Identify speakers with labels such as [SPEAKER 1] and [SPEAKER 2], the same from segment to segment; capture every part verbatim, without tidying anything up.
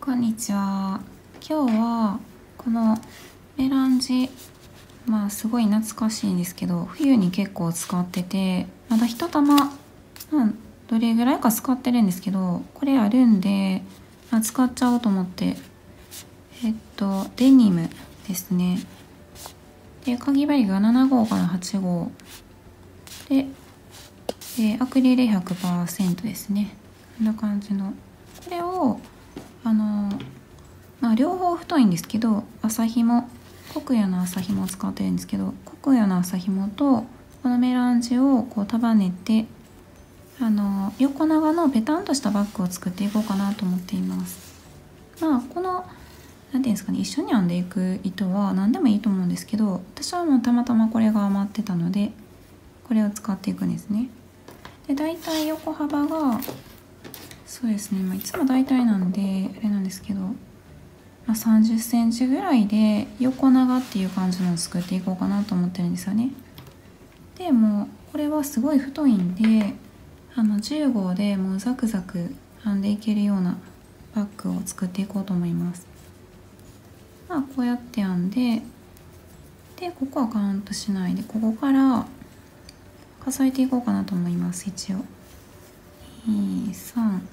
[SPEAKER 1] こんにちは。今日はこのメランジ、まあすごい懐かしいんですけど、冬に結構使ってて、まだ一玉、まあ、どれぐらいか使ってるんですけど、これあるんで、まあ、使っちゃおうと思って、えっとデニムですね。で、かぎ針がなな号からはち号で、でアクリル ひゃくパーセント ですね。こんな感じのこれをあのまあ両方太いんですけど、麻紐、コクヨの麻紐を使ってるんですけど、コクヨの麻紐とこのメランジをこう束ねて、あの横長のペタンとしたバッグを作っていこうかなと思っています。まあこの何ていうんですかね、一緒に編んでいく糸は何でもいいと思うんですけど、私はもうたまたまこれが余ってたのでこれを使っていくんですね。で、だいたい横幅がそうですね、まあ、いつも大体なんであれなんですけど、まあ、さんじゅっセンチぐらいで横長っていう感じのを作っていこうかなと思ってるんですよね。でもうこれはすごい太いんで、あのじゅう号でもうザクザク編んでいけるようなバッグを作っていこうと思います。まあこうやって編んで、でここはカウントしないで、ここから数えていこうかなと思います。一応に、さん、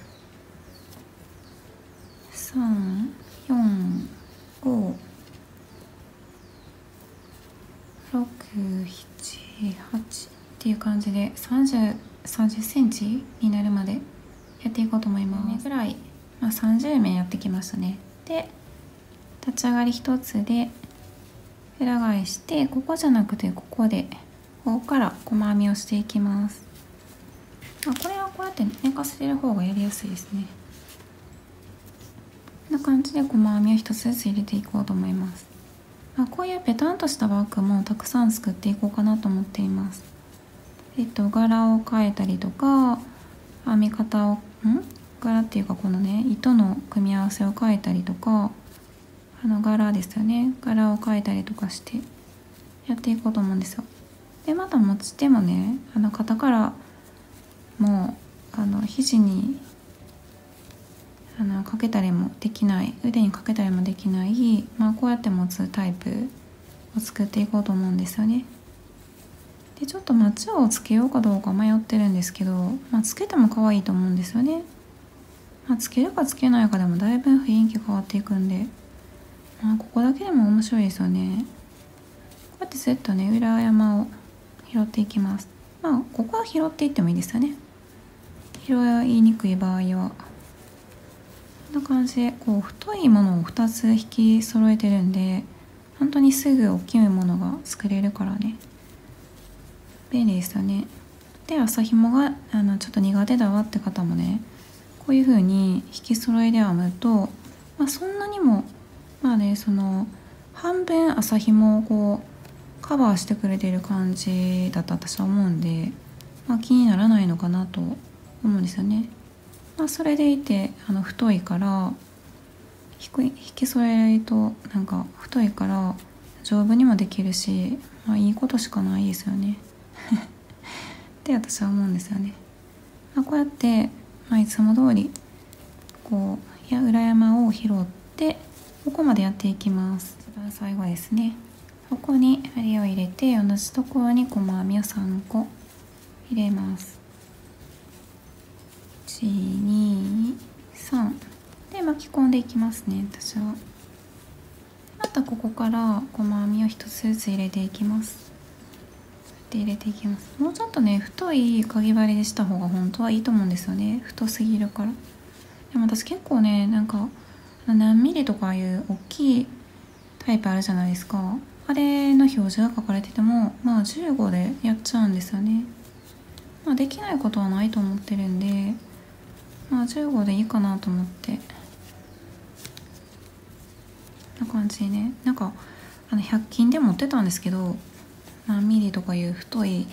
[SPEAKER 1] さん、よん、ご、ろく、なな、はちっていう感じでさんじゅう、さんじゅっセンチになるまでやっていこうと思います。ぐらい、まあ、さんじゅうめいやってきましたね。で、立ち上がり一つで裏返して、ここじゃなくてここでここから細編みをしていきます。まあ、これはこうやって寝かせてる方がやりやすいですね。こんな感じで細編みを一つずつ入れていこうと思います。まあ、こういうペタンとしたバッグもたくさん作っていこうかなと思っています。えっと柄を変えたりとか、編み方をん柄っていうかこのね糸の組み合わせを変えたりとか、あの柄ですよね、柄を変えたりとかしてやっていこうと思うんですよ。でまた持ち手もね、あの肩からもうあの肘にあのかけたりもできない、腕にかけたりもできない、まあ、こうやって持つタイプを作っていこうと思うんですよね。でちょっとマチをつけようかどうか迷ってるんですけど、まあ、つけても可愛いと思うんですよね。まあ、つけるかつけないかでもだいぶ雰囲気変わっていくんで、まあ、ここだけでも面白いですよね。こうやってずっとね裏山を拾っていきます。まあここは拾っていってもいいですよね。拾いにくい場合はこんな感じでこう太いものをふたつ引き揃えてるんで、本当にすぐ大きいものが作れるからね便利ですよね。で麻紐があのちょっと苦手だわって方もね、こういう風に引き揃えで編むと、まあ、そんなにもまあね、その半分麻紐をこうカバーしてくれてる感じだと私は思うんで、まあ、気にならないのかなと思うんですよね。まあ、それでいてあの太いから引き添えるとなんか太いから丈夫にもできるし、まあ、いいことしかないですよねって私は思うんですよね。まあ、こうやって、まあ、いつも通りこういや裏山を拾ってここまでやっていきます。一番最後ですね、ここに針を入れて同じところに細編みをさんこ入れます。いち、に、さんで巻き込んでいきますね。私はまたここから細編みを一つずつ入れていきます。で入れていきます。もうちょっとね太いかぎ針でした方が本当はいいと思うんですよね、太すぎるから。でも私結構ね、なんか何ミリとかいう大きいタイプあるじゃないですか。あれの表示が書かれててもまあじゅうごでやっちゃうんですよね。まあできないことはないと思ってるんで、まあじゅうごでいいかなと思って、こんな感じでね、なんかあのひゃく均で持ってたんですけど、何ミリとかいう太い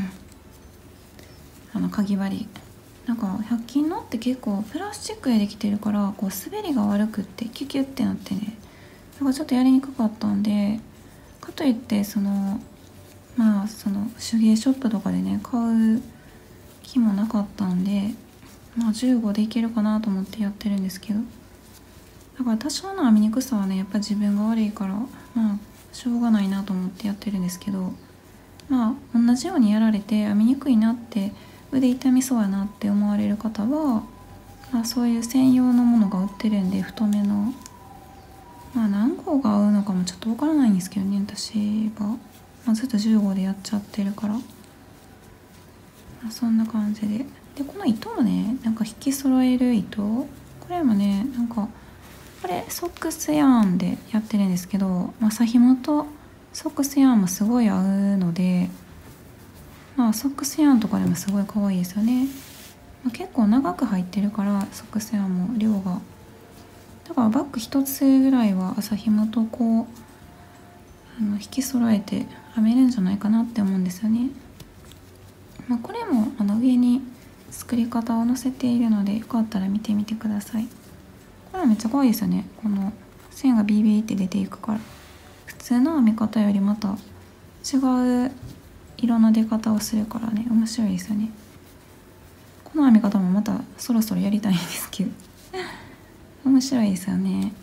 [SPEAKER 1] あのかぎ針、なんかひゃく均のって結構プラスチックでできてるからこう滑りが悪くってキュキュってなってね、だからちょっとやりにくかったんで、かといってそのまあその手芸ショップとかでね買う気もなかったんで、まあじゅうごでいけるかなと思ってやってるんですけど、 だから多少の編みにくさはねやっぱ自分が悪いからまあしょうがないなと思ってやってるんですけど、まあ同じようにやられて編みにくいなって腕痛みそうやなって思われる方は、まあ、そういう専用のものが売ってるんで太めの、まあ何号が合うのかもちょっとわからないんですけどね私は、まあ、ずっとじゅう号でやっちゃってるから、まあ、そんな感じで。でこの糸もねなんか引き揃える糸、これもねなんかこれソックスヤーンでやってるんですけど、麻紐とソックスヤーンもすごい合うので、まあソックスヤーンとかでもすごい可愛いですよね。まあ、結構長く入ってるからソックスヤーンも量が、だからバッグ一つぐらいは麻紐とこうあの引き揃えて編めるんじゃないかなって思うんですよね。まあ、これもあの上に作り方を載せているのでよかったら見てみてください。これめっちゃ可愛いですよね。この線がビービーって出ていくから、普通の編み方よりまた違う色の出方をするからね面白いですよね。この編み方もまたそろそろやりたいんですけど面白いですよね。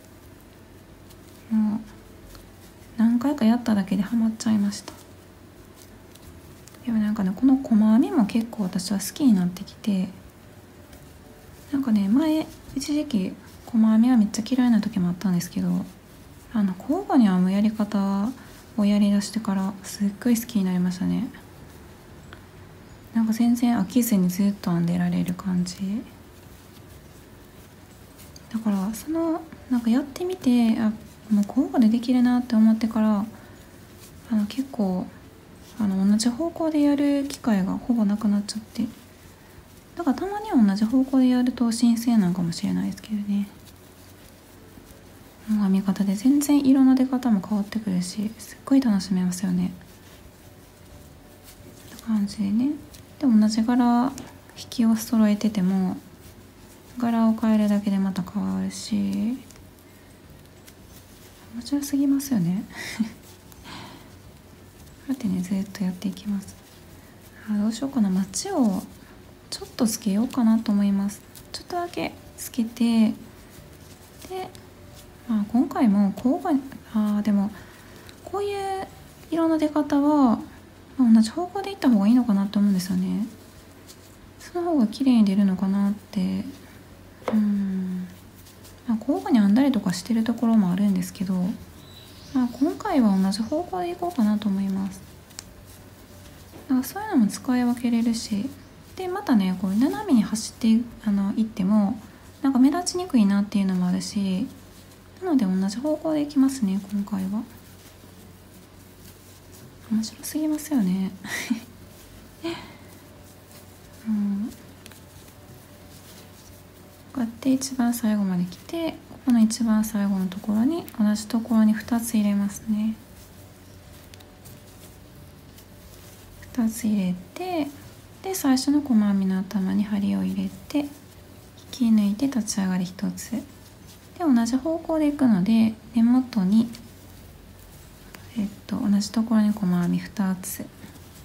[SPEAKER 1] もう何回かやっただけでハマっちゃいました。でもなんかねこの細編みも結構私は好きになってきて、なんかね前一時期細編みはめっちゃ嫌いな時もあったんですけど、あの交互に編むやり方をやりだしてからすっごい好きになりましたね。なんか全然飽きずにずっと編んでられる感じだから、そのなんかやってみてあもう交互でできるなって思ってからあの結構あの同じ方向でやる機会がほぼなくなっちゃって、だからたまには同じ方向でやると新鮮なんかもしれないですけどね。もう編み方で全然色の出方も変わってくるしすっごい楽しめますよねって感じでね。で同じ柄引きを揃えてても柄を変えるだけでまた変わるし面白すぎますよねこうやってねずっとやっていきます。あどうしようかな、マッチをちょっとつけようかなと思います。ちょっとだけつけて、で、まあ、今回も交互にあでもこういう色の出方は同じ方向でいった方がいいのかなと思うんですよね。その方が綺麗に出るのかなって。うん、まあ、交互に編んだりとかしてるところもあるんですけど、まあ、今回は同じ方向でいこうかなと思います。だからそういうのも使い分けれるし、でまたねこう斜めに走ってあのいってもなんか目立ちにくいなっていうのもあるし、なので同じ方向でいきますね今回は。面白すぎますよねうん、こうやって一番最後まで来て、ここの一番最後のところに同じところにふたつ入れますね。ふたつ入れて、で最初の細編みの頭に針を入れて引き抜いて立ち上がりひとつで同じ方向でいくので根元にえっと同じところに細編みふたつで、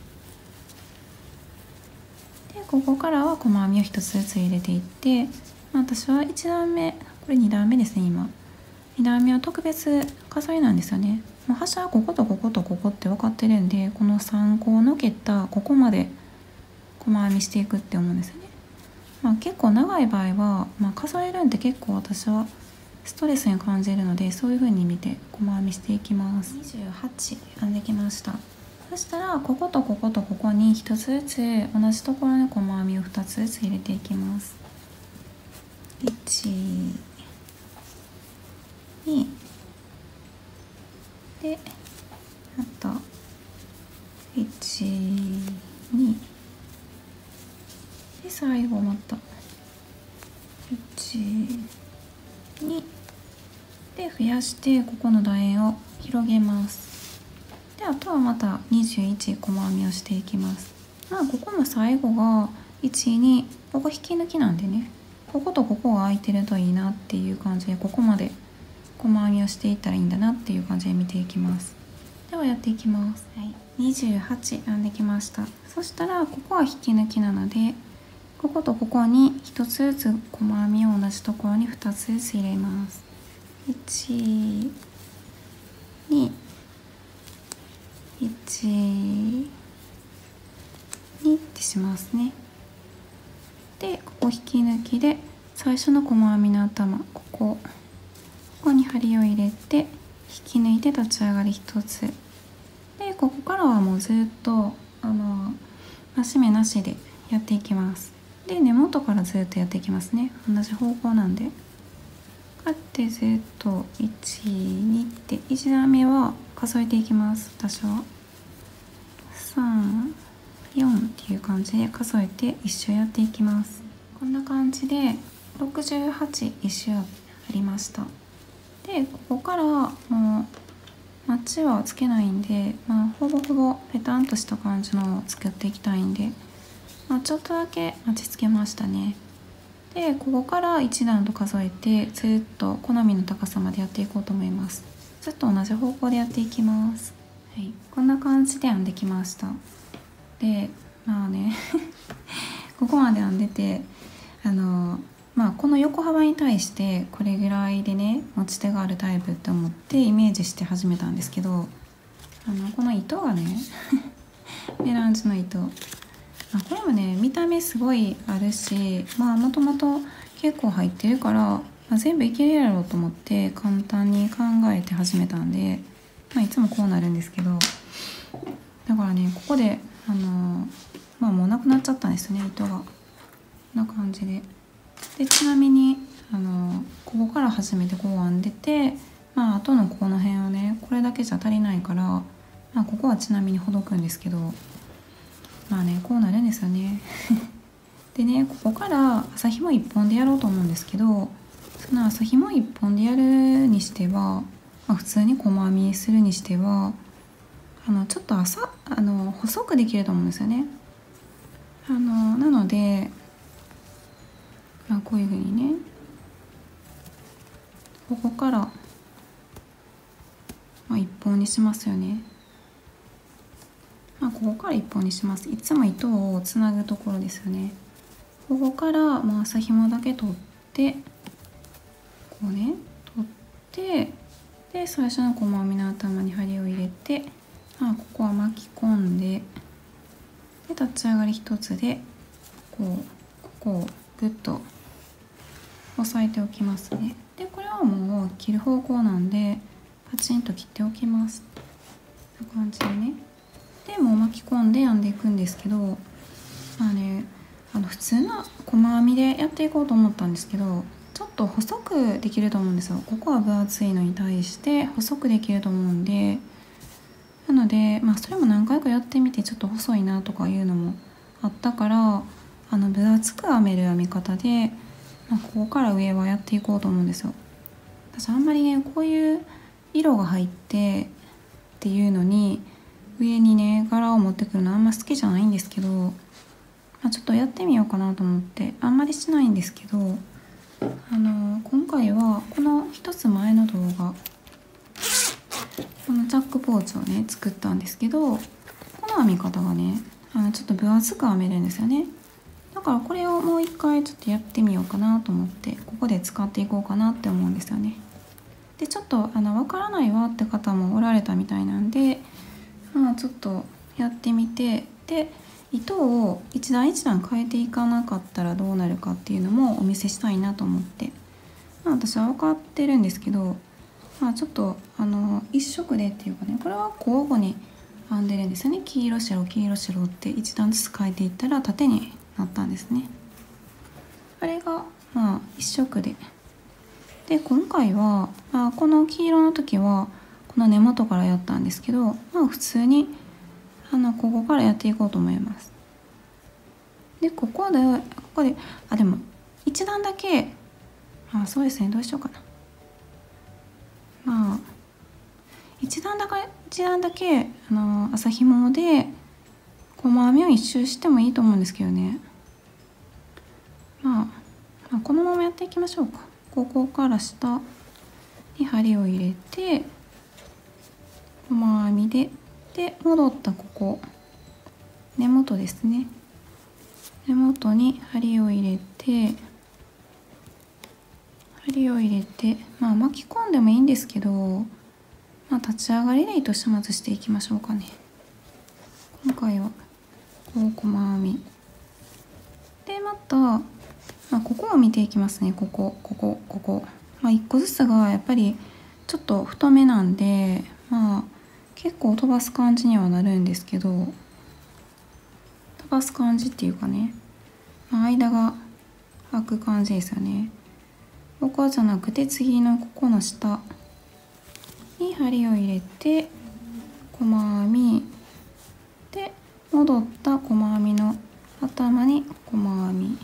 [SPEAKER 1] ここからは細編みをひとつずつ入れていって、まあ、私はいち段目、これに段目ですね今。に段目は特別重ねなんですよね。もう端はこことこことここって分かってるんで、このさんこをのけたここまで細編みしていくって思うんですよね。まあ、結構長い場合は、まあ、数えるんって結構私はストレスに感じるので、そういう風に見て細編みしていきます。にじゅうはち編んできました。そしたらこことこことここにひとつずつ同じところに細編みをふたつずつ入れていきます。いち、にでまたいち、にで最後またいち、にで増やしてここの楕円を広げます。であとはまたにじゅういち細編みをしていきます。まあここも最後がいち、にここ引き抜きなんでね、こことここが空いてるといいなっていう感じで、ここまで細編みをしていったらいいんだなっていう感じで見ていきます。ではやっていきます。はい、にじゅうはち編んできました。そしたらここは引き抜きなのでこことここにひとつずつ細編みを同じところにふたつずつ入れます。いち、に、いち、にってしますね。でここ引き抜きで最初の細編みの頭、ここここに針を入れて引き抜いて立ち上がりひとつで、ここからはもうずっとあの増し目なしでやっていきます。で根元からずっとやっていきますね。同じ方向なんでこうやってずっといち、にっていち段目は数えていきます。私はさん、よんっていう感じで数えて一周やっていきます。こんな感じでろくじゅうはち一周ありました。でここからもうマッチはつけないんで、まあ、ほぼほぼペタンとした感じのを作っていきたいんで、まあ、ちょっとだけマチつけましたね。でここからいち段と数えてずっと好みの高さまでやっていこうと思います。ずっと同じ方向でやっていきます。はい、こんな感じで編んできました。でまあねここまで編んでてあのまあこの横幅に対してこれぐらいでね持ち手があるタイプって思ってイメージして始めたんですけど、あのこの糸がねメランジの糸、まあ、これもね見た目すごいあるし、まあもともと結構入ってるから、まあ、全部いけるやろうと思って簡単に考えて始めたんで、まあ、いつもこうなるんですけど、だからねここであのまあもうなくなっちゃったんですね、糸が。こんな感じで。でちなみにあのここから初めてこう編んでて、まああとのこの辺をねこれだけじゃ足りないから、まあ、ここはちなみにほどくんですけど、まあねこうなるんですよねでねここから麻ひもいっぽんでやろうと思うんですけど、その麻ひもいっぽんでやるにしては、まあ、普通に細編みするにしてはあのちょっと浅あの細くできると思うんですよね。あのなので、まあ、こういうふうにねここから、まあ、いっぽんにしますよね。まあ、ここからいっぽんにします。いつも糸をつなぐところですよね。ここからまあ麻ひもだけ取ってこうね取ってで最初の細編みの頭に針を入れて、まあ、ここは巻き込んでで立ち上がり一つでこうここをグッと押さえておきますね。でこれはもう切る方向なんでパチンと切っておきます。こんな感じでね。でもう巻き込んで編んでいくんですけど、まあねあの普通の細編みでやっていこうと思ったんですけど、ちょっと細くできると思うんですよ。ここは分厚いのに対して細くできると思うんで、なので、まあ、それも何回かやってみてちょっと細いなとかいうのもあったから、あの分厚く編める編み方で、まあ、ここから上はやっていこうと思うんですよ。私あんまりねこういう色が入ってっていうのに上にね柄を持ってくるのあんま好きじゃないんですけど、まあ、ちょっとやってみようかなと思ってあんまりしないんですけど、あの今回はこの一つ前の動画このチャックポーチをね作ったんですけど、この編み方がねあのちょっと分厚く編めるんですよね。だからこれをもう一回ちょっとやってみようかなと思ってここで使っていこうかなって思うんですよね。でちょっとあの分からないわって方もおられたみたいなんで、まあ、ちょっとやってみて、で糸を一段一段変えていかなかったらどうなるかっていうのもお見せしたいなと思って、まあ、私は分かってるんですけど、まあ、ちょっとあの一色でっていうかねこれは交互に編んでるんですよね。黄色白黄色白って一段ずつ変えていったら縦になったんですね。あれがまあ一色でで今回は、まあ、この黄色の時はこの根元からやったんですけど、まあ普通にあのここからやっていこうと思います。でここでここであでも一段だけあそうですねどうしようかな。まあ一段だけ一段だけあの麻ひもで細編みを一周してもいいと思うんですけどね。まあ、まあこのままやっていきましょうか。ここから下に針を入れて細編みでで戻ったここ根元ですね。 根元に針を入れて針を入れて、まあ巻き込んでもいいんですけど、まあ、立ち上がりで糸始末していきましょうかね。今回はこう細編みで、また、まあ、ここを見ていきますね。ここここここ、まあ、いっこずつがやっぱりちょっと太めなんで、まあ結構飛ばす感じにはなるんですけど、飛ばす感じっていうかね、まあ、間が空く感じですよね。ここじゃなくて次のここの下に針を入れて細編みで、戻った細編みの頭に細編み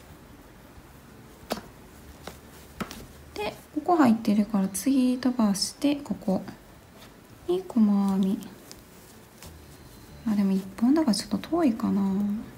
[SPEAKER 1] で、ここ入ってるから次飛ばしてここに細編み。あ、でもいっぽんだからちょっと遠いかな。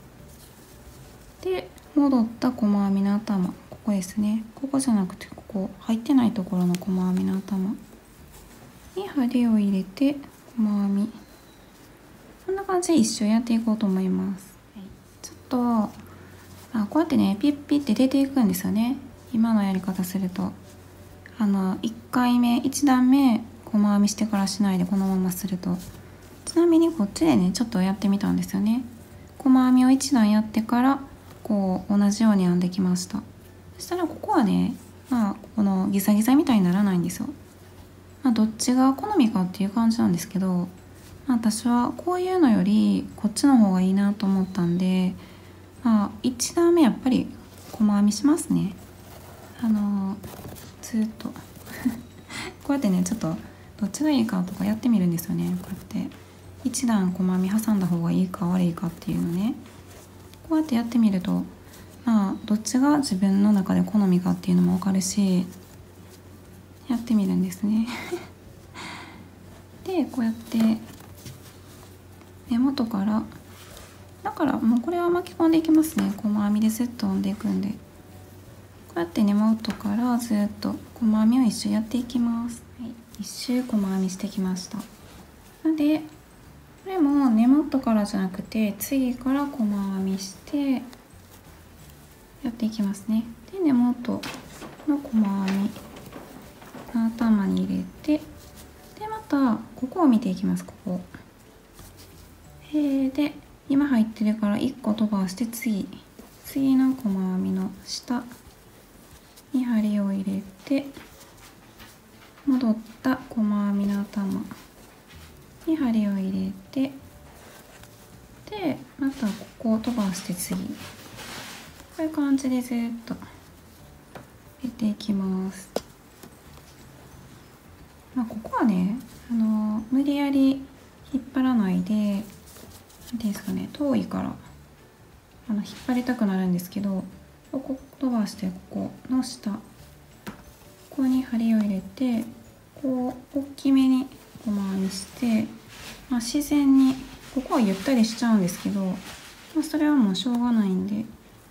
[SPEAKER 1] で、戻った細編みの頭、ここですね。ここじゃなくてここ入ってないところの細編みの頭に針を入れて細編み。こんな感じで一周やっていこうと思います。はい、ちょっとあこうやってねピッピッって出ていくんですよね。今のやり方するとあのいっかいめいち段目細編みしてからしないでこのまますると。ちなみにこっちでねちょっとやってみたんですよね。細編みをいち段やってからこう同じように編んできました。そしたらここはね、まあこのギザギザみたいにならないんですよ。まあどっちが好みかっていう感じなんですけど、まあ、私はこういうのよりこっちの方がいいなと思ったんで、まあいち段目やっぱり細編みしますね。あのー、ずっとこうやってねちょっとどっちがいいかとかやってみるんですよね。こうやっていち段細編み挟んだ方がいいか悪いかっていうのね、こうやってやってみるとまあどっちが自分の中で好みかっていうのも分かるし、やってみるんですねでこうやって根元からだからもうこれは巻き込んでいきますね。細編みでずっと編んでいくんで、こうやって根元からずっと細編みを一周やっていきます。はい、一周細編みしてきました。なのでこれも根元からじゃなくて次から細編みしてやっていきますね。で根元の細編み頭に入れて、でまたここを見ていきます。ここで今入ってるからいっこ飛ばして次次の細編みの下に針を入れて、戻った細編みの頭に針を入れて、でまたここを飛ばして次、こういう感じでずっと入れていきます。まあ、ここはねあの無理やり引っ張らないで、なんていうんですかね、遠いからあの引っ張りたくなるんですけど、ここ飛ばしてここの下ここに針を入れて、こう大きめに細編みして、まあ、自然にここはゆったりしちゃうんですけど、まあ、それはもうしょうがないんで、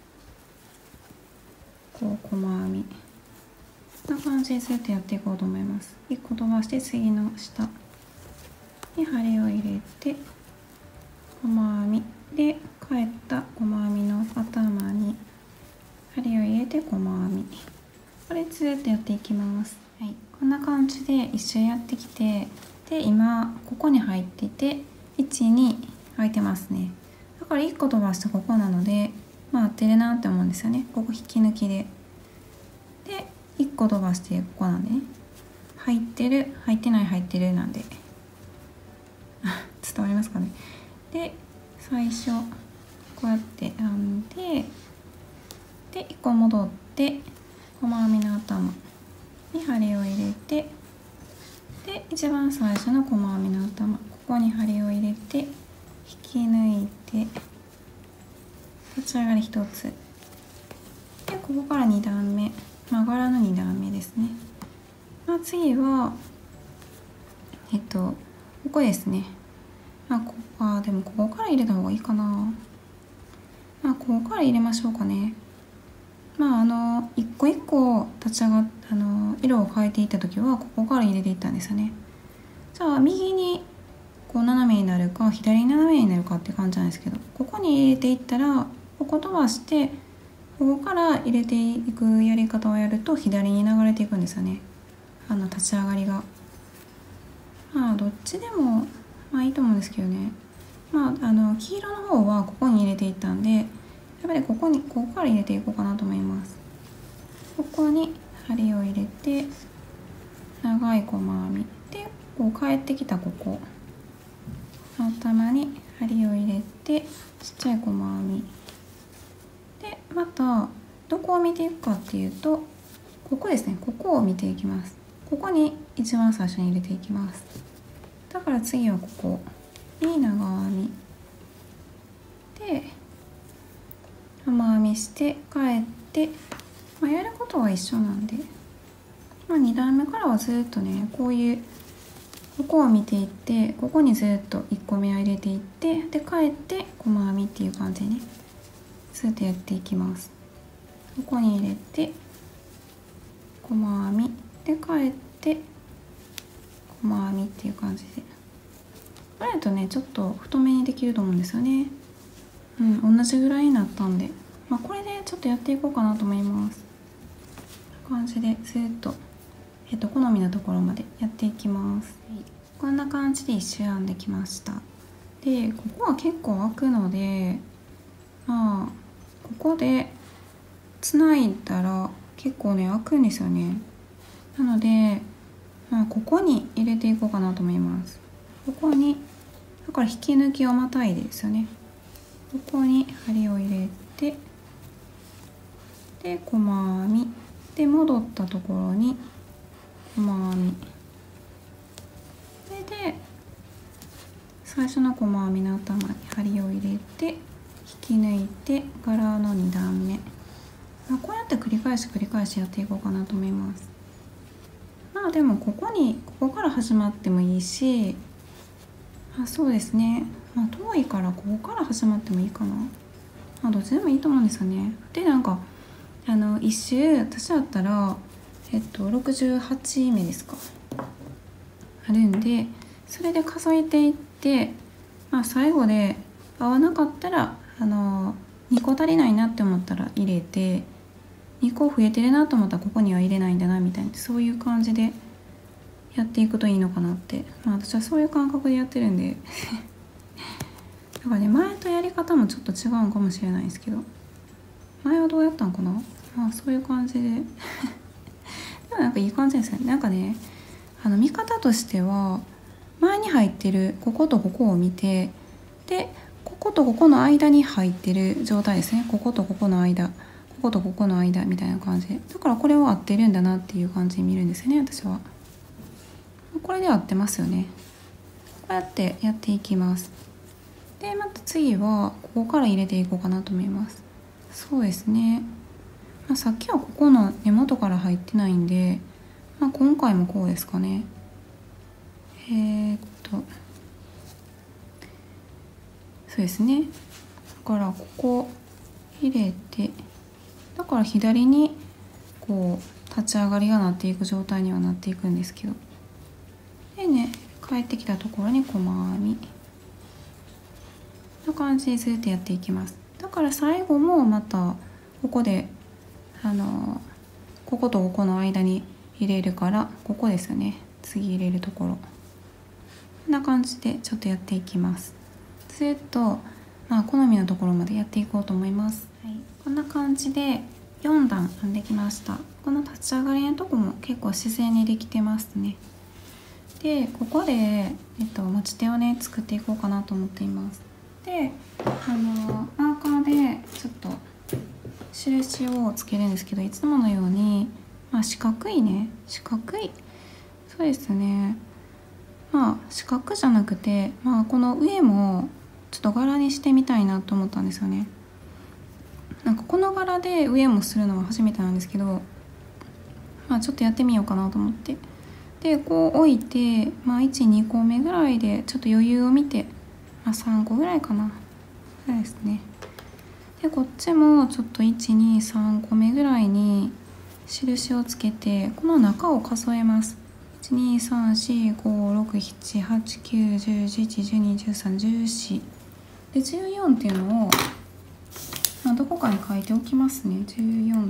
[SPEAKER 1] こう細編みこんな感じでずっとやっていこうと思います。いっこ飛ばして次の下に針を入れて細編みで返った細編みの頭に針を入れて細編み、これずっとやっていきます。はい、こんな感じで一周やってきて、で今ここに入ってていちに開いてますね。だからいっこ飛ばしてここなので、まあ合ってるなって思うんですよね。ここ引き抜きででいっこ飛ばしてここなんでね、入ってる入ってない入ってるなんで伝わりますかね。で最初こうやって編んで、でいっこ戻って細編みの頭に針を入れて、で一番最初の細編みの頭ここに針を入れて引き抜いて立ち上がりひとつで、ここからに段目、まあ柄のに段目ですね。まあ、次はえっとここですね。まあここあでもここから入れた方がいいかな。まあここから入れましょうかね。まああの一個一個立ち上がっあの色を変えていった時はここから入れていったんですよね。じゃあ右にこう斜めになるか左に斜めになるかって感じなんですけど、ここに入れていったらここ飛ばしてここから入れていくやり方をやると左に流れていくんですよね。あの立ち上がりが。まあどっちでもまあいいと思うんですけどね。まああの黄色の方はここに入れていったんで、やっぱりここにここから入れていこうかなと思います。ここに針を入れて長い細編みで、こう帰ってきたここ頭に針を入れてちっちゃい細編みで、またどこを見ていくかっていうと、ここですね。ここを見ていきます。ここに一番最初に入れていきます。だから次はここに長編みで玉編みして帰って、まあ、やることは一緒なんで、まあ、に段目からはずっとねこういうここを見ていって、ここにずっといっこめは入れていって、で帰って細編みっていう感じでねずっとやっていきます。ここに入れて細編みで帰って細編みっていう感じで、これだとねちょっと太めにできると思うんですよね。うん、同じぐらいになったんで、まあ、これでちょっとやっていこうかなと思います。こんな感じでずっと、えっと、好みのところまでやっていきます。はい、こんな感じで一周編んできました。でここは結構開くので、まあここでつないだら結構ね開くんですよね。なので、まあ、ここに入れていこうかなと思います。ここにだから引き抜きをまたいでですよね。ここに針を入れてで細編みで戻ったところに細編みそれで最初の細編みの頭に針を入れて引き抜いて柄のに段目、まあ、こうやって繰り返し繰り返しやっていこうかなと思います。まあでもここにここから始まってもいいし、あそうですね、まあ、遠いからここから始まってもいいかな。まあどっちでもいいと思うんですよね。でなんかあの一周私だったらえっとろくじゅうはちめですかあるんで、それで数えていって、まあ、最後で合わなかったらあのにこ足りないなって思ったら入れて、にこ増えてるなと思ったらここには入れないんだなみたいな、そういう感じでやっていくといいのかなって、まあ、私はそういう感覚でやってるんでだからね前とやり方もちょっと違うかもしれないですけど、前はどうやったんかな、まあそういう感じででもなんかいい感じですよね。なんかねあの見方としては前に入ってるこことここを見て、でこことここの間に入ってる状態ですね。こことここの間、こことここの間みたいな感じで、だからこれは合ってるんだなっていう感じに見るんですよね私は。これで合ってますよね。こうやってやっていきます。でまた次はここから入れていこうかなと思います。そうですね、まあ、さっきはここの根元から入ってないんで、まあ、今回もこうですかね。えー、っとそうですね、だからここ入れて、だから左にこう立ち上がりがなっていく状態にはなっていくんですけど、でね帰ってきたところに細編みの感じでずっとやっていきます。だから最後もまたここであのこことここの間に入れるから、ここですよね、次入れるところ、こんな感じでちょっとやっていきます。ずっと、まあ、好みのところまでやっていこうと思います。はい、こんな感じでよん段編んできました。この立ち上がりのとこも結構自然にできてますね。でここで、えっと、持ち手をね作っていこうかなと思っています。であのマーカーでちょっと印をつけるんですけど、いつものように、まあ、四角いね四角いそうですね、まあ四角じゃなくて、まあ、この上もちょっと柄にしてみたいなと思ったんですよね。なんかこの柄で上もするのは初めてなんですけど、まあ、ちょっとやってみようかなと思って、でこう置いて、まあ、いち、にこめぐらいでちょっと余裕を見て、まあ、さんこぐらいかなそうですね。でこっちもちょっといち、に、さんこめぐらいに印をつけて、この中を数えます。いち、に、さん、し、ご、ろく、なな、はち、きゅう、じゅう、じゅういち、じゅうに、じゅうさん、じゅうよんでじゅうよんっていうのを、 まあ、どこかに書いておきますね、じゅうよんって。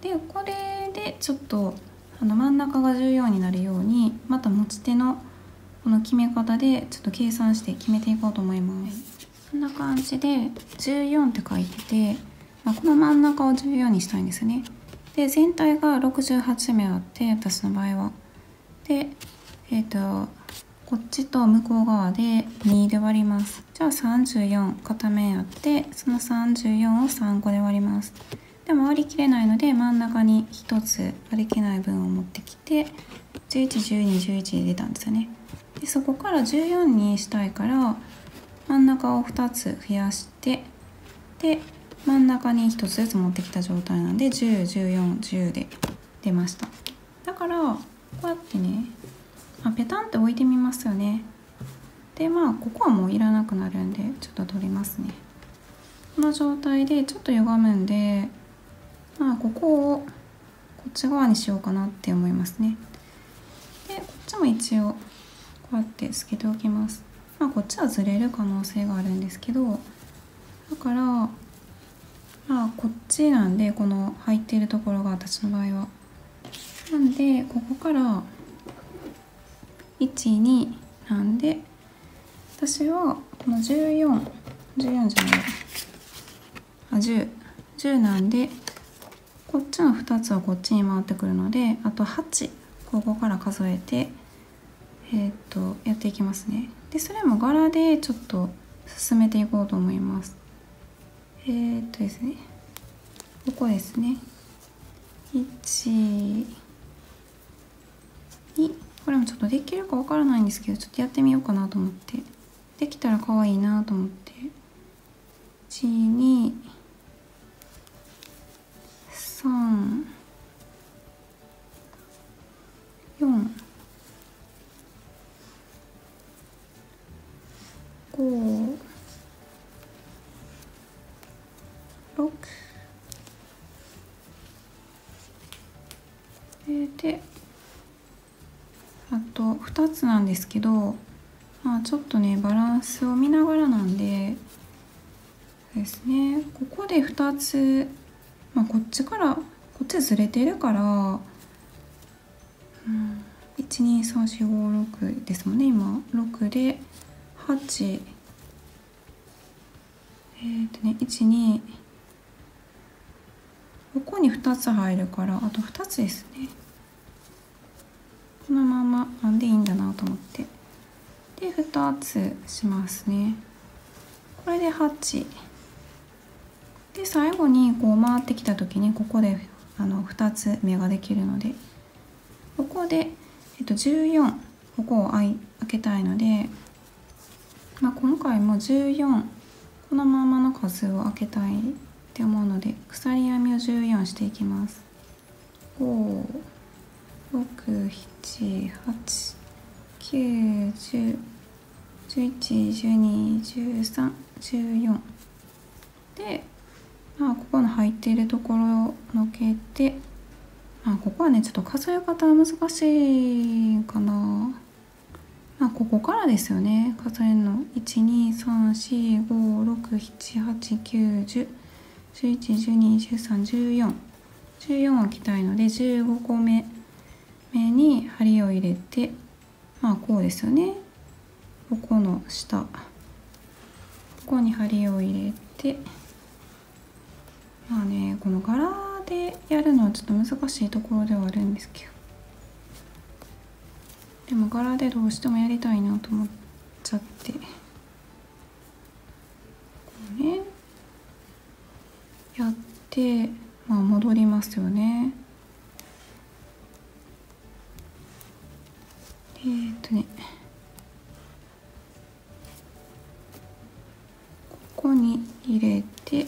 [SPEAKER 1] でこれでちょっとあの真ん中がじゅうよんになるようにまた持ち手のこの決め方でちょっと計算して決めていこうと思います。こんな感じでじゅうよんって書いてて、まあ、この真ん中をじゅうよんにしたいんですよね。で全体がろくじゅうはちめあって、私の場合は。でえっとこっちと向こう側でにで割ります。じゃあさんじゅうよん片面あって、そのさんじゅうよんをさんこで割ります。でも割り切れないので真ん中にひとつ割り切れない分を持ってきて、じゅういち、じゅうに、じゅういちで出たんですよね。でそこからじゅうよんにしたいから真ん中をふたつ増やして、で真ん中にひとつずつ持ってきた状態なんでじゅう、じゅうよん、じゅうで出ました。だからこうやってね、まあ、ペタンって置いてみますよね。でまあここはもういらなくなるんでちょっと取りますね。この状態でちょっと歪むんで、まあここをこっち側にしようかなって思いますね。でこっちも一応こうやってつけておきます。まあこっちはずれる可能性があるんですけど、だからまあこっちなんで、この入っているところが私の場合はなんで、ここからいち、になんで、私はこのじゅうよん、じゅうよんじゃないあじゅう、じゅうなんで、こっちのふたつはこっちに回ってくるので、あとはち、ここから数えてえー、っとやっていきますね。でそれも柄でちょっと進めていこうと思います。えー、っとですねここですね、いち、に、これもちょっとできるかわからないんですけど、ちょっとやってみようかなと思って、できたら可愛いなと思って、いち、に、さん、よん、ご、ろくで、あとふたつなんですけど、まあちょっとねバランスを見ながらなんでですね、ここでふたつ、まあ、こっちからこっちずれてるから、うん、いち、に、さん、よん、ご、ろくですもんね。今ろくではち、えー、っとねいち、に、ここにふたつ入るから、あとふたつですね。このまま編んでいいんだなと思って、でふたつしますね。これではちで、最後にこう回ってきた時にここであのふたつめができるので、ここで、えっと、じゅうよんここを開けたいので、まあ、今回もじゅうよんこのままの数を開けたいって思うので、鎖編みをじゅうよんしていきます。ご、ろく、なな、はち、きゅう、じゅう、じゅういち、じゅうに、じゅうさん、じゅうよんで、まあ、ここの入っているところをのけて、まあ、ここはねちょっと数え方は難しいかな。まあ、ここからですよね、数えるの。いち、に、さん、よん、ご、ろく、なな、はち、きゅう、じゅう、じゅういち、じゅうに、じゅうさん、じゅうよん、じゅうよんを置きたいので、じゅうごこめ目に針を入れて、まあこうですよね。ここの下、ここに針を入れて、まあねこの柄でやるのはちょっと難しいところではあるんですけど、でも柄でどうしてもやりたいなと思っちゃって、こうねやって、まあ戻りますよね。えー、っとねここに入れて、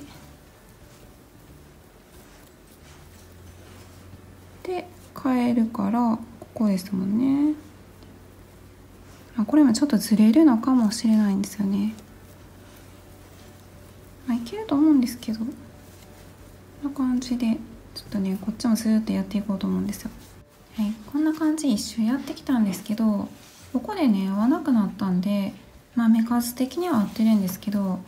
[SPEAKER 1] で変えるからここですもんね。あ、これもちょっとずれるのかもしれないんですよね。まあいけると思うんですけど、こんな感じでちょっとねこっちもスーッとやっていこうと思うんですよ。はい、こんな感じ一周やってきたんですけど、ここでね合わなくなったんで、まあ目数的には合ってるんですけど、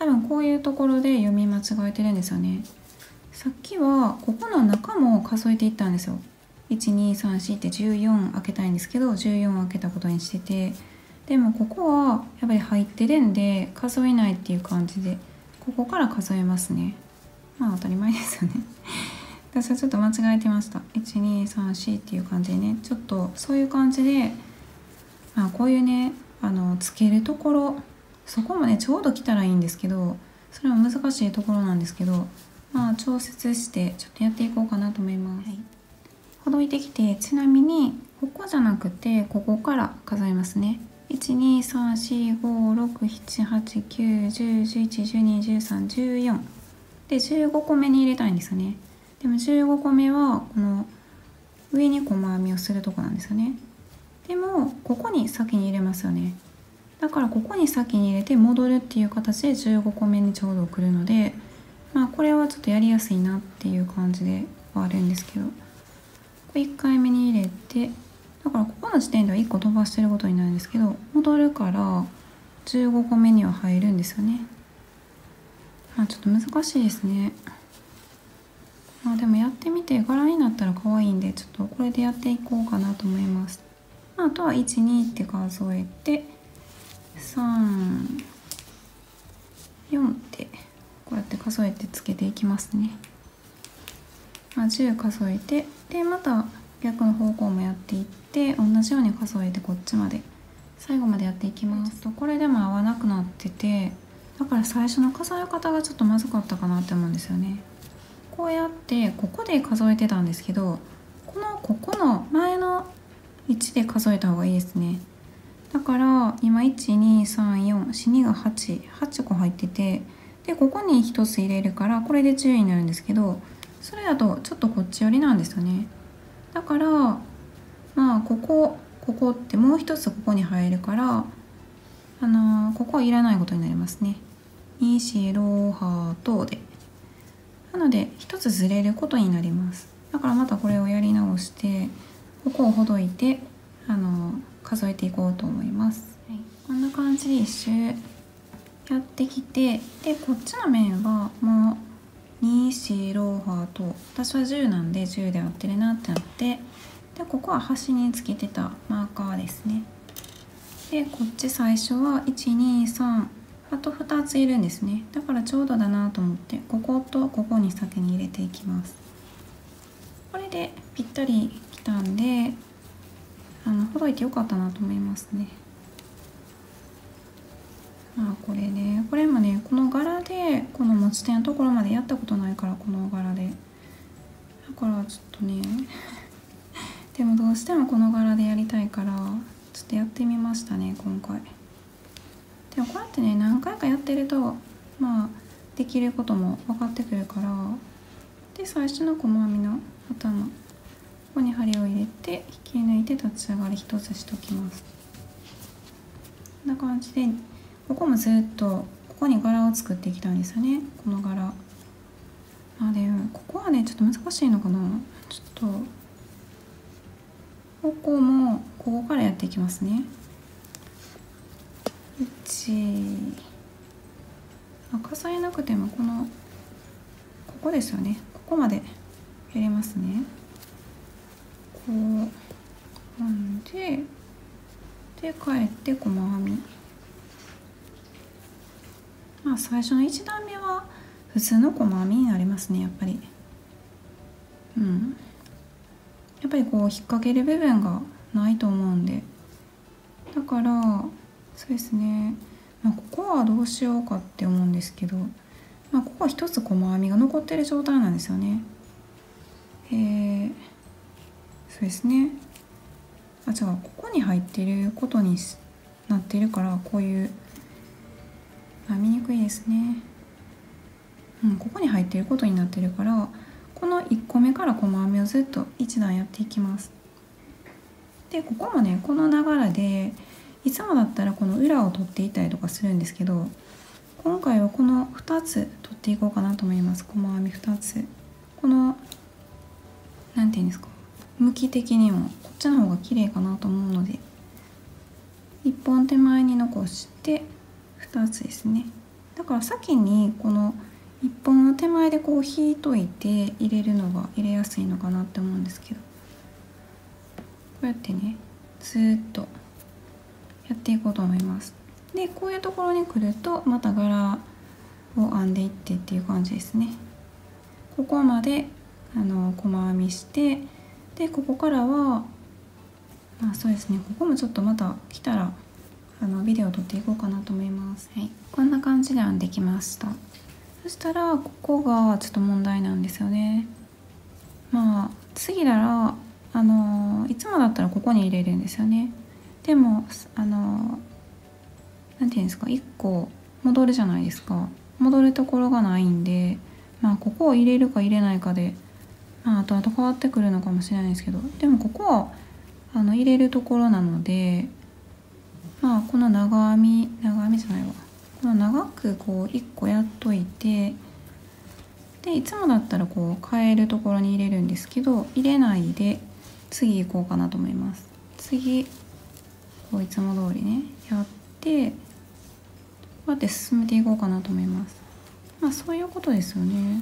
[SPEAKER 1] 多分こういうところで読み間違えてるんですよね。さっきはここの中も数えていったんですよ。いちにさんしってじゅうよん開けたいんですけど、じゅうよん開けたことにしてて、でもここはやっぱり入ってるんで数えないっていう感じで、ここから数えますね。まあ当たり前ですよね。私はちょっと間違えてました。いちにさんしっていう感じでね、ちょっとそういう感じで、まあこういうね、あのつけるところ、そこもねちょうど来たらいいんですけど、それは難しいところなんですけど、まあ調節してちょっとやっていこうかなと思います。はい、ほどいてきて、ちなみにここじゃなくてここから数えますね。いちにさんしごろくしちはちきゅうじゅうじゅういちじゅうにじゅうさんじゅうよんでじゅうごこめに入れたいんですよね。でもじゅうごこめはこの上に細編みをするとこなんですよね。でもここに先に入れますよね。だからここに先に入れて戻るっていう形でじゅうごこめにちょうどくるので、まあこれはちょっとやりやすいなっていう感じではあるんですけど、これいっかいめに入れて、だからここの時点ではいっこ飛ばしてることになるんですけど、戻るからじゅうごこめには入るんですよね。まあちょっと難しいですね。まあでもやってみて柄になったら可愛いんで、ちょっとこれでやっていこうかなと思います。まあ、あとはいち、にって数えて、さん、よんってこうやって数えてつけていきますね。まあ、じゅう数えて、でまた逆の方向もやっていって同じように数えてこっちまで最後までやっていきます。とこれでも合わなくなってて、だから最初の数え方がちょっとまずかったかなって思うんですよね。こうやってここで数えてたんですけど、このここの前のいちで数えた方がいいですね。だから今いちにさんよんしにがはち、はちこ入ってて、でここにひとつ入れるからこれでじゅうになるんですけど、それだとちょっとこっち寄りなんですよね。だからまあここここってもう一つここに入るから、あのー、ここはいらないことになりますね。にしろはとで、なので一つずれることになります。だからまたこれをやり直してここをほどいて、あのー、数えていこうと思います。はい、こんな感じで一周やってきて、でこっちの面はもうにしろはと、私はじゅうなんでじゅうで合ってるなってなって、でここは端につけてたマーカーですね。でこっち最初はいちにさん、あとふたついるんですね。だからちょうどだなと思ってこことここに先に入れていきます。これでぴったりきたんで、あのほどいてよかったなと思いますね。まあこれね、これもねこの柄でこの持ち手のところまでやったことないから、この柄でだからちょっとねでもどうしてもこの柄でやりたいからちょっとやってみましたね今回。でもこうやってね何回かやってるとまあできることも分かってくるから、で最初の細編みの頭ここに針を入れて引き抜いて立ち上がり一つしときます。こんな感じでここもずっとここに柄を作ってきたんですよね、この柄。あでもここはねちょっと難しいのかな。ちょっとここもここからやっていきますね。いち、あ数えなくてもこのここですよね、ここまでやれますね。こうなんでで帰って細編み、まあ最初のいち段目は普通の細編みになりますね、やっぱり。うんやっぱりこう引っ掛ける部分がないと思うんで、だからそうですね、まあ、ここはどうしようかって思うんですけど、まあ、ここは一つ細編みが残ってる状態なんですよね。えー、そうですね、あ違う、ここに入っていることになっているからこういう、まあ、見にくいですね。うん、ここに入っていることになっているからこのいっこめから細編みをずっといち段やっていきます。でここもねこの流れでいつもだったらこの裏を取っていたりとかするんですけど、今回はこのふたつ取っていこうかなと思います。細編みふたつ、このなんていうんですか、向き的にもこっちの方が綺麗かなと思うのでいっぽん手前に残してふたつですね。 だから先にこのいっぽんの手前でこう引いといて入れるのが入れやすいのかなって思うんですけど、こうやってねずーっとやっていこうと思います。でこういうところに来るとまた柄を編んでいってっていう感じですね。ここまであの細編みして、でここからはまあそうですね、ここもちょっとまた来たらあのビデオを撮っていこうかなと思います。はい、こんな感じで編んできました。そしたらここがちょっと問題なんですよね。まあ次ならあのいつもだったらここに入れるんですよね。でもあのなんていうんですか、いっこ戻るじゃないですか。戻るところがないんで、まあここを入れるか入れないかで、まあ後々変わってくるのかもしれないですけど、でもここはあの入れるところなので、まあこの長編み長編みじゃないわこの長くこういっこやっといて、でいつもだったらこう変えるところに入れるんですけど、入れないで次行こうかなと思います。次こういつも通りねやってこうやって進めていこうかなと思います。まあそういうことですよね。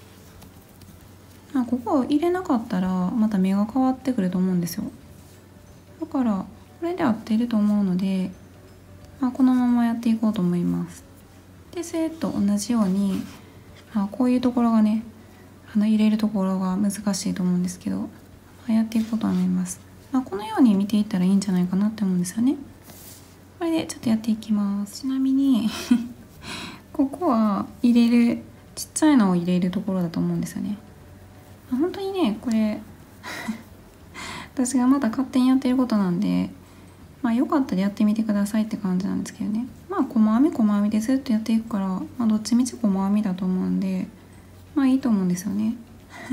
[SPEAKER 1] まあ、ここを入れなかったらまた目が変わってくると思うんですよ。だからこれで合っていると思うので、まあ、このままやっていこうと思います。でそれと同じように、まあ、こういうところがねあの入れるところが難しいと思うんですけど、まあ、やっていこうと思います。まあ、このように見ていったらいいんじゃないかなって思うんですよね。これでちょっとやっていきます。ちなみにここは入れるちっちゃいのを入れるところだと思うんですよね。本当にねこれ私がまた勝手にやってることなんで、まあよかったらやってみてくださいって感じなんですけどね。まあ細編み細編みでずっとやっていくから、まあ、どっちみち細編みだと思うんで、まあいいと思うんですよね。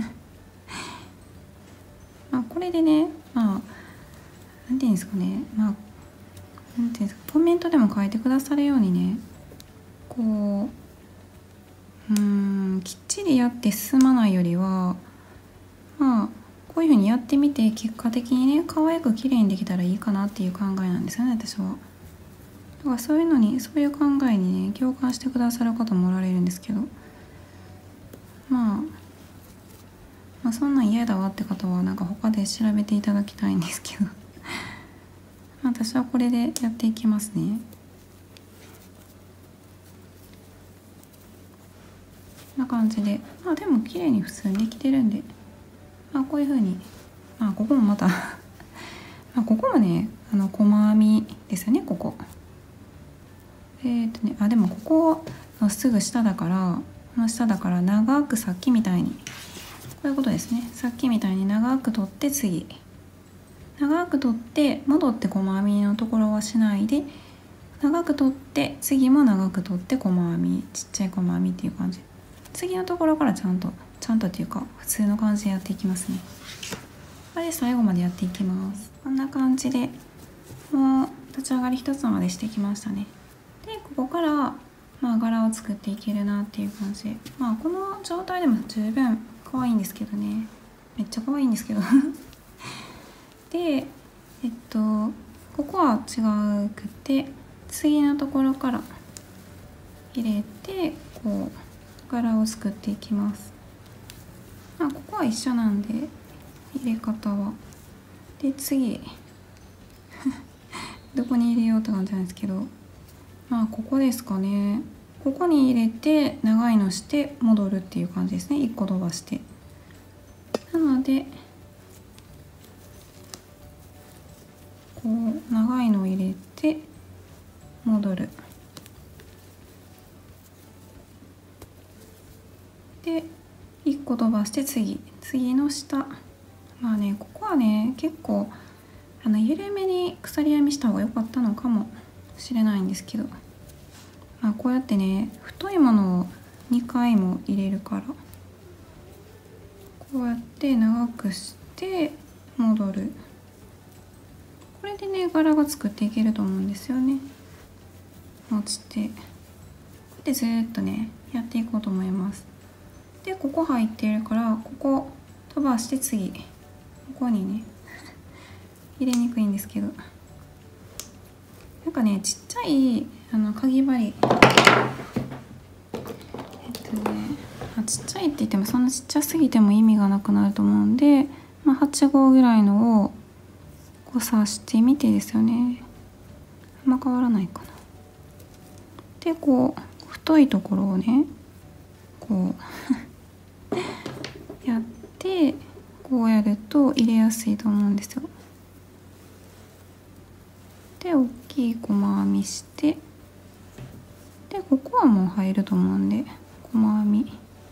[SPEAKER 1] まあこれでね、まあなんていうんですかね、まあなんていうんですか、コメントでも書いてくださるようにね、こううーんきっちりやって進まないよりは、まあこういう風にやってみて結果的にね可愛く綺麗にできたらいいかなっていう考えなんですよね、私は。だからそういうのにそういう考えにね共感してくださる方もおられるんですけど、まあ、まあそんなん嫌だわって方はなんか他で調べていただきたいんですけど私はこれでやっていきますね。こんな感じで、まあでも綺麗に普通にできてるんで、まあこういう風に、まあここもまたまあここもねあの細編みですよね、ここ。えっとねあでもここのすぐ下だからこの下だから長くさっきみたいにこういうことですね。さっきみたいに長く取って次長く取って戻って細編みのところはしないで、長く取って次も長く取って細編みちっちゃい細編みっていう感じ。次のところからちゃんとちゃんとっていうか普通の感じでやっていきますね。これで最後までやっていきます。こんな感じでもう立ち上がり一つまでしてきましたね。でここからまあ柄を作っていけるなっていう感じで、まあこの状態でも十分可愛いんですけどね、めっちゃ可愛いんですけどでえっとここは違うくて次のところから入れてこう柄を作っていきます。まあここは一緒なんで入れ方はで次どこに入れようって感じなんですけど、まあここですかね。ここに入れて長いのして戻るっていう感じですね。いっこ飛ばして、なのでこう長いのを入れて戻るでいっこ飛ばして次次の下、まあねここはね結構あの緩めに鎖編みした方が良かったのかもしれないんですけど、まあ、こうやってね太いものをにかいも入れるからこうやって長くして戻る。これでね柄が作っていけると思うんですよね。持ち手こうでずっとねやっていこうと思います。でここ入っているからここ飛ばして次ここにね入れにくいんですけど、なんかねちっちゃいあのかぎ針ね、まあ、ちっちゃいって言ってもそんなちっちゃすぎても意味がなくなると思うんで、まあ、はち号ぐらいのをこう刺してみてですよね。あんま変わらないかな。でこう太いところをねこうやってこうやると入れやすいと思うんですよ。で大きい細編みして、でここはもう入ると思うんで細編み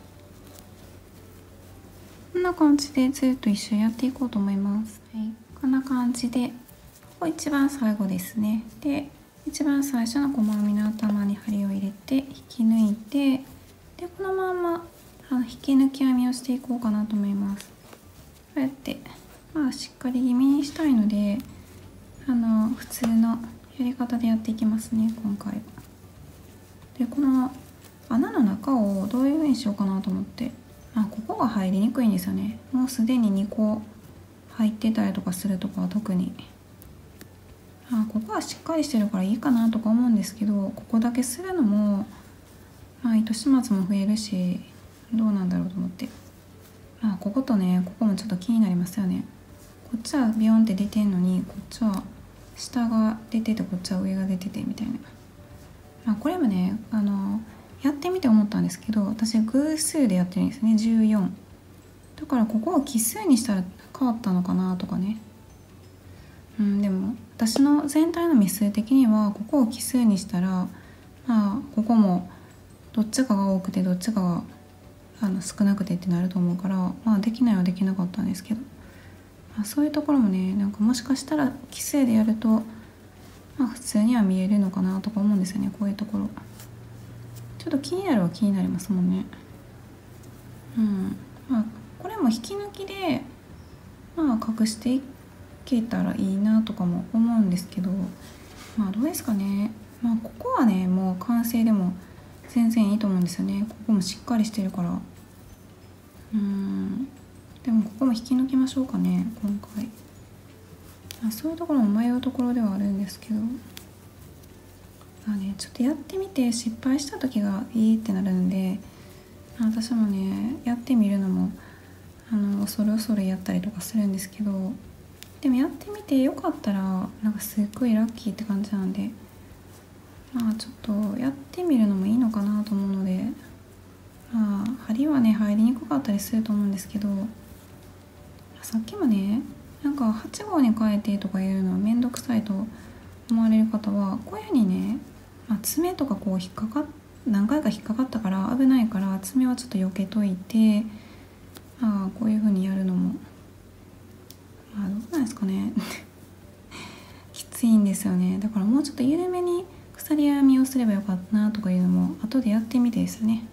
[SPEAKER 1] こんな感じでずっと一緒にやっていこうと思います。はい、こんな感じでここ一番最後ですね。で一番最初の細編みの頭に針を入れて引き抜いて、でこのままあの引き抜き編みをしていこうかなと思います。こうやってまあしっかり気味にしたいのであの普通のやり方でやっていきますね今回は。でこの穴の中をどういう風にしようかなと思って、あここが入りにくいんですよね。もうすでににこ入ってたりとかするとかは特にあここはしっかりしてるからいいかなとか思うんですけど、ここだけするのもまあ糸始末も増えるしどうなんだろうと思って、あこことねここもちょっと気になりますよね。こっちはビヨンって出てんのにこっちは下が出ててこっちは上が出ててみたいな、まあ、これもねあのやってみて思ったんですけど、私偶数でやってるんですね。じゅうよんだからここを奇数にしたら変わったのかなとかね。うんでも私の全体のミ数的にはここを奇数にしたらまあここもどっちかが多くてどっちかがあの少なくてってなると思うから、まあできないはできなかったんですけど、まあ、そういうところもねなんかもしかしたら奇数でやるとまあ普通には見えるのかなとか思うんですよね。こういうところちょっと気になるは気になりますもんね。うんまあこれも引き抜きでまあ隠していけたらいいなとかも思うんですけど、まあどうですかね。まあここはねもう完成でも全然いいと思うんですよね。ここもしっかりしてるから。うーんでもここも引き抜きましょうかね今回。あそういうところも迷うところではあるんですけど、まあねちょっとやってみて失敗した時がいいってなるんで、私もねやってみるのもあの恐る恐るやったりとかするんですけど、でもやってみてよかったらなんかすっごいラッキーって感じなんで、まあちょっとやってみるのもいいのかなと思うので、まあ針はね入りにくかったりすると思うんですけど、さっきもねなんかはち号に変えてとかいうのはめんどくさいと思われる方はこういうふうにね、まあ、爪とかこう引っかかっ何回か引っかかったから危ないから爪はちょっと避けといて、まあこういうふうにやるのもまあどうなんですかねきついんですよね。だからもうちょっと緩めに鎖編みをすればよかったなとかいうのも後でやってみてですね。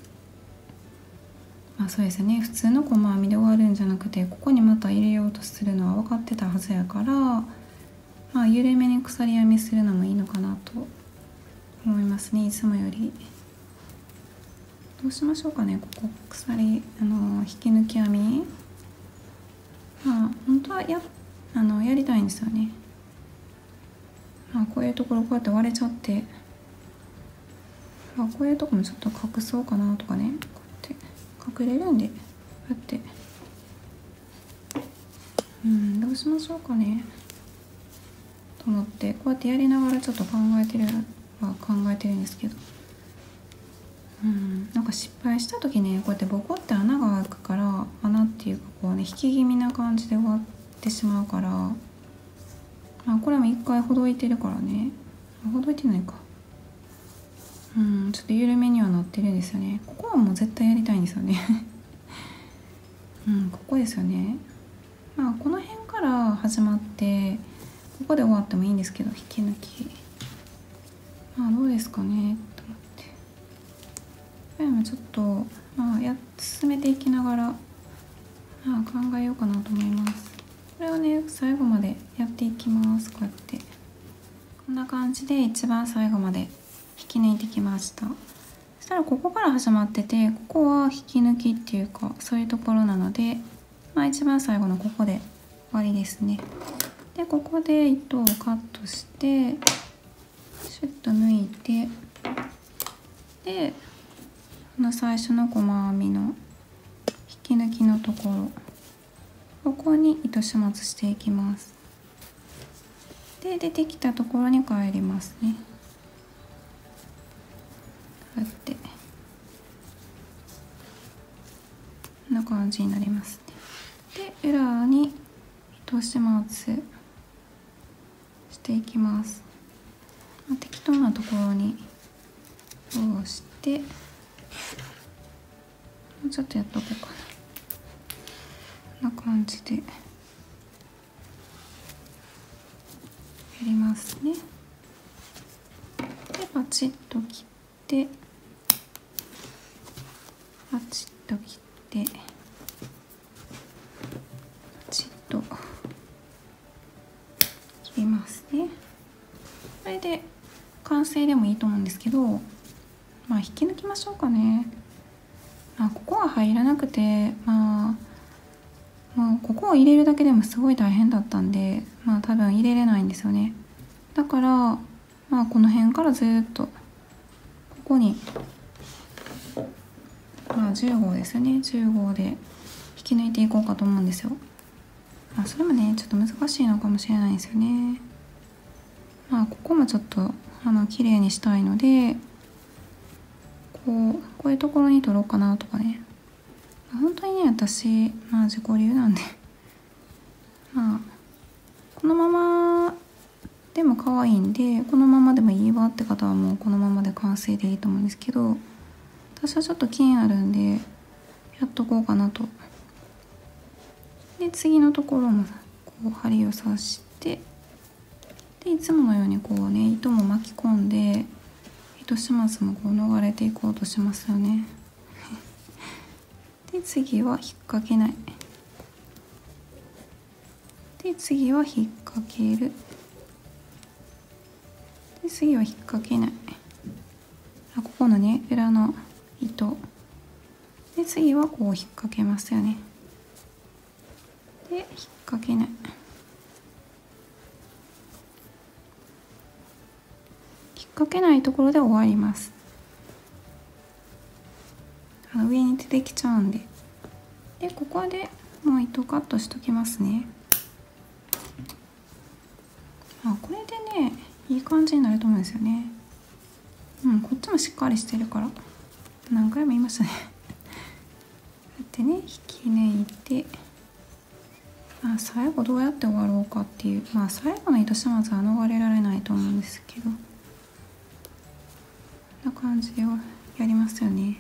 [SPEAKER 1] まあそうですよね、普通の細編みで終わるんじゃなくてここにまた入れようとするのは分かってたはずやから、まあ緩めに鎖編みするのもいいのかなと思いますね。いつもよりどうしましょうかね。ここ鎖あの引き抜き編みまあ本当はやあのやりたいんですよね。まあこういうところこうやって割れちゃって、まあ、こういうとこもちょっと隠そうかなとかね、こうやって隠れるんでこうやってうんどうしましょうかねと思ってこうやってやりながらちょっと考えてるは考えてるんですけど、うんなんか失敗した時ねこうやってボコって穴が開くから穴っていうかこうね引き気味な感じで終わってしまうから、まあ、これも一回ほどいてるからね、ほどいてないか、うんちょっと緩めにはなってるんですよね。ここはもう絶対やりたいんですよねうんここですよね。まあこの辺から始まってここで終わってもいいんですけど引き抜きまあどうですかねと思って、これもちょっとまあや進めていきながら、まあ、考えようかなと思います。これをね最後までやっていきます。こうやってこんな感じで一番最後まで引き抜いてきました。そしたらここから始まっててここは引き抜きっていうかそういうところなので、まあ、一番最後のここで終わりですね。でここで糸をカットしてシュッと抜いてでこの最初の細編みの引き抜きのところ、ここに糸始末していきます。で、出てきたところに帰りますね。こうやってこんな感じになりますね。で、裏に糸始末していきます。適当なところに通してもうちょっとやっとこうかな。こんな感じでやりますね。で、パチッと切ってパチッと切ってパチッと切りますね。これで完成でもいいと思うんですけど、まあ引き抜きましょうかね。まあ、ここは入らなくて、まあもうここを入れるだけでもすごい大変だったんで、まあ多分入れれないんですよね。だからまあこの辺からずっとここにまあじゅう号ですよね。じゅう号で引き抜いていこうかと思うんですよ。まあそれもねちょっと難しいのかもしれないですよね。まあここもちょっとあの綺麗にしたいので、こうこういうところに取ろうかなとかね。本当にね私まあ自己流なんでまあこのままでも可愛いんで、このままでもいいわって方はもうこのままで完成でいいと思うんですけど、私はちょっと気になるんでやっとこうかなと。で次のところもこう針を刺して、でいつものようにこうね糸も巻き込んで糸始末もこう逃れていこうとしますよね。で次は引っ掛けない。で次は引っ掛ける。で次は引っ掛けない。あここのね裏の糸で次はこう引っ掛けますよね。で引っ掛けない。引っ掛けないところで終わります。あの上に出てきちゃうんで。でここでもう糸カットしときますね。あこれでねいい感じになると思うんですよね。うんこっちもしっかりしてるから何回も言いましたね。こうやってね引き抜いて、まあ、最後どうやって終わろうかっていう、まあ最後の糸始末は逃れられないと思うんですけど、こんな感じでやりますよね。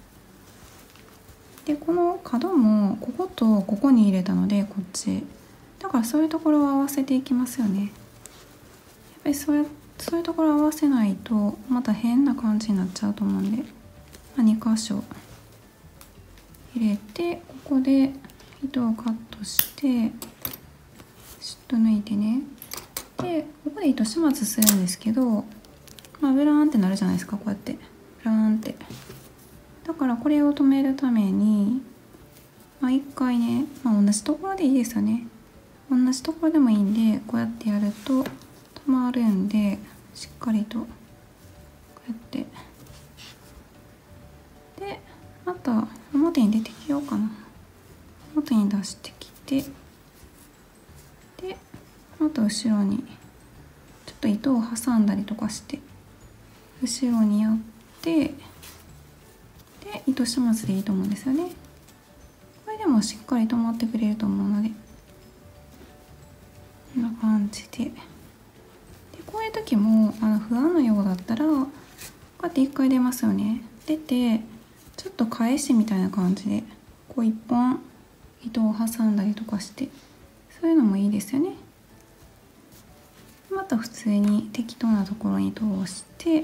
[SPEAKER 1] でこの角もこことここに入れたのでこっちだから、そういうところを合わせていきますよね。やっぱりそういうそういうところを合わせないとまた変な感じになっちゃうと思うんで、まあ、に箇所入れてここで糸をカットしてシュッと抜いてね。でここで糸始末するんですけど、まあ、ブラーンってなるじゃないですか、こうやってブラーンって。だからこれを止めるために、まあ、一回ね、まあ、同じところでいいですよね。同じところでもいいんでこうやってやると止まるんで、しっかりとこうやってでまた表に出てきようかな。表に出してきて、でまた後ろにちょっと糸を挟んだりとかして後ろにやって、で糸始末でいいと思うんですよね。これでもしっかり止まってくれると思うので、こんな感じで。でこういう時もあの不安のようだったらこうやって一回出ますよね。出てちょっと返しみたいな感じでこう一本糸を挟んだりとかして、そういうのもいいですよね。また普通に適当なところに通して、こ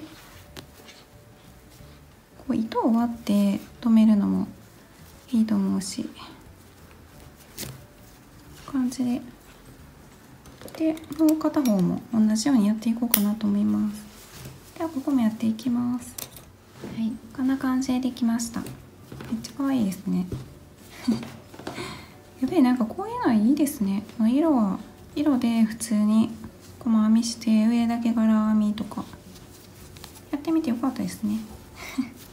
[SPEAKER 1] う糸を割って留めるのもいいと思うし、こんな感じで。でもう片方も同じようにやっていこうかなと思います。ではここもやっていきます。はい、こんな感じでできました。めっちゃ可愛いですね。やっぱりなんかこういうのはいいですね。色は色で普通に細編みして上だけ柄編みとかやってみてよかったですね。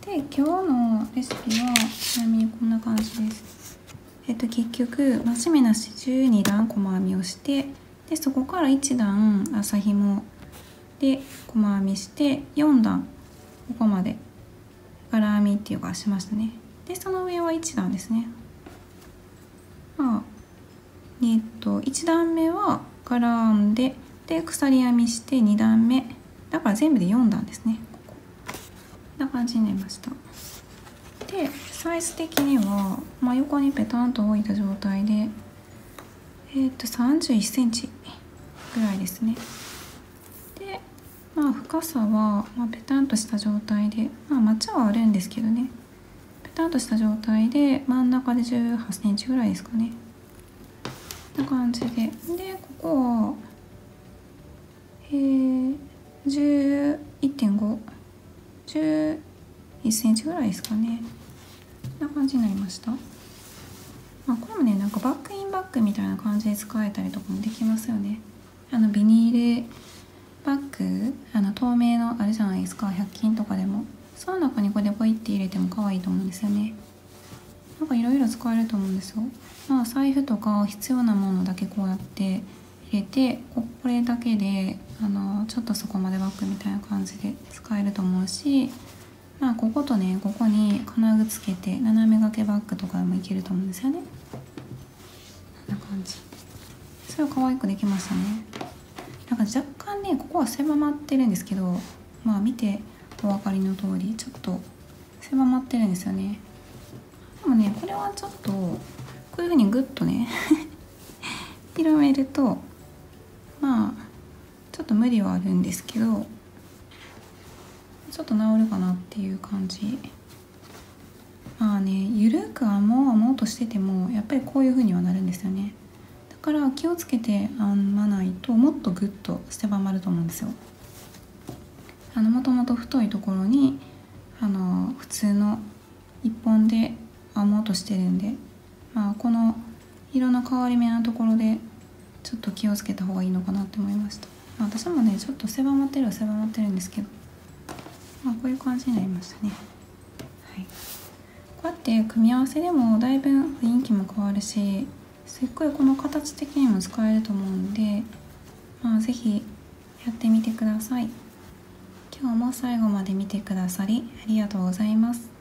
[SPEAKER 1] で今日のレシピはちなみにこんな感じです。えっと結局増し目なしじゅうに段細編みをして、でそこからいち段麻紐で細編みしてよん段ここまで柄編みっていうかしましたね。でその上はいち段ですね。まあえっといち段目は柄編んでで鎖編みしてに段目だから全部でよん段ですね。こここんな感じになりました。でサイズ的には、まあ、横にペタンと置いた状態でえっとさんじゅういっセンチぐらいですね。でまあ深さは、まあ、ペタンとした状態で、まあマチはあるんですけどね、ペタンとした状態で真ん中でじゅうはちセンチぐらいですかね。こんな感じで、でここはえー、じゅういってんご、じゅういっセンチぐらいですかね。こんな感じになりました。まあ、これもねなんかバックインバッグみたいな感じで使えたりとかもできますよね。あのビニールバッグ、あの透明のあるじゃないですか、ひゃく均とかでも。その中にこれでポイって入れても可愛いと思うんですよね。なんかいろいろ使えると思うんですよ。まあ財布とか必要なものだけこうやって入れて、これだけであのちょっとそこまでバッグみたいな感じで使えると思うし、まあこことねここに金具つけて斜め掛けバッグとかでもいけると思うんですよね。こんな感じ。それは可愛くできましたね。なんか若干ねここは狭まってるんですけど、まあ見てお分かりの通りちょっと狭まってるんですよね。でもねこれはちょっとこういう風にグッとね広めるとまあちょっと無理はあるんですけど、ちょっと治るかなっていう感じ。まあねゆるく編もう編もうとしててもやっぱりこういう風にはなるんですよね。だから気をつけて編まないともっとグッと狭まると思うんですよ。あのもともと太いところにあの普通の一本で編もうとしてるんで、まあこの色の変わり目のところでちょっと気をつけた方がいいのかなって思いました。まあ、私もねちょっと狭まってるは狭まってるんですけど、まあこういう感じになりましたね。はい、こうやって組み合わせでもだいぶ雰囲気も変わるし、すっごいこの形的にも使えると思うんで、まあ是非やってみてください。今日も最後まで見てくださりありがとうございます。